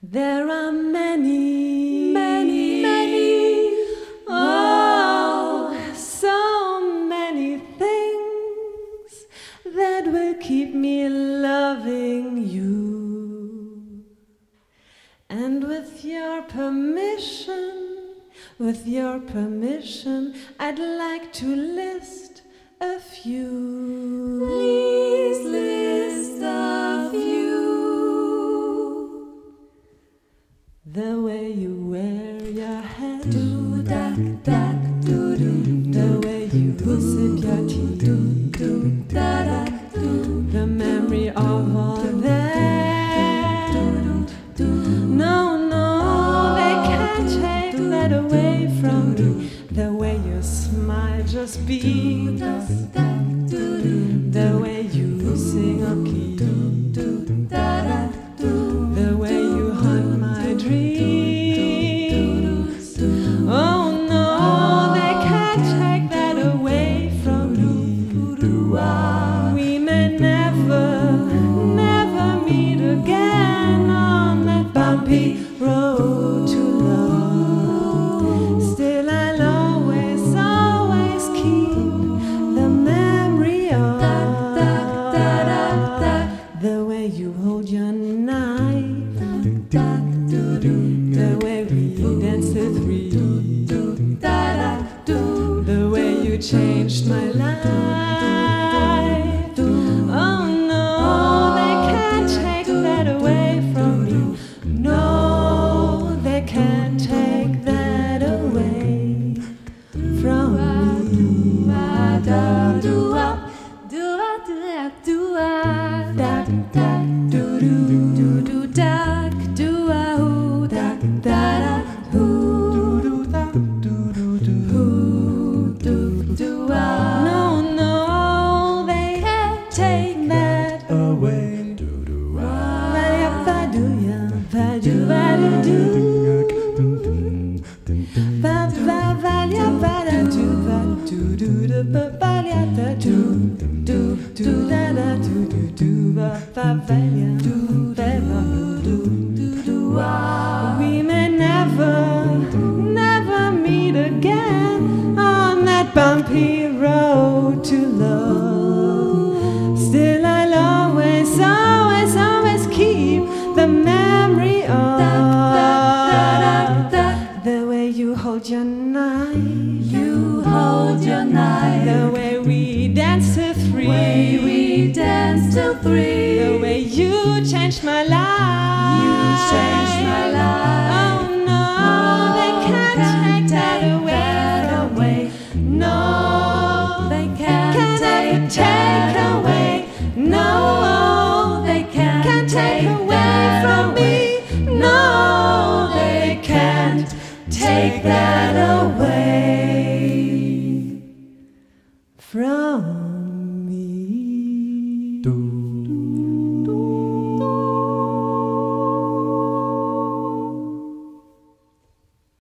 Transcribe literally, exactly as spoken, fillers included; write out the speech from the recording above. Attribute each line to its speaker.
Speaker 1: There are many, many, many, oh, so many things that will keep me loving you. And with your permission, with your permission, I'd like to list a few. Please list a few. The way you wear your hair, do da da do do. The way you sip your tea, do do da da do. The memory of all that, no, no, they can't take that away from me. The way you smile just beats, the way you sing a key, the way you haunt my dreams. Oh no, they can't take that away from me. We may never, never meet again on that bumpy road to love. Still I'll always, always keep the memory of the way you hold your knife, the way we danced to three, the way you changed my life. Oh no, they can't take that away from me. No, they can't take that away from me. No, no, they can't take that away. We may never, never meet again on that bumpy road to love. Still I'll always, always, always keep the memory of the way you hold your knife, you hold your knife, the way we dance to three, way we dance till three, the way you changed my life, you changed my life. Oh no, they can't take that away from me. No, they can't take take away. No, they can't take away from me. No, they can't take that away from me.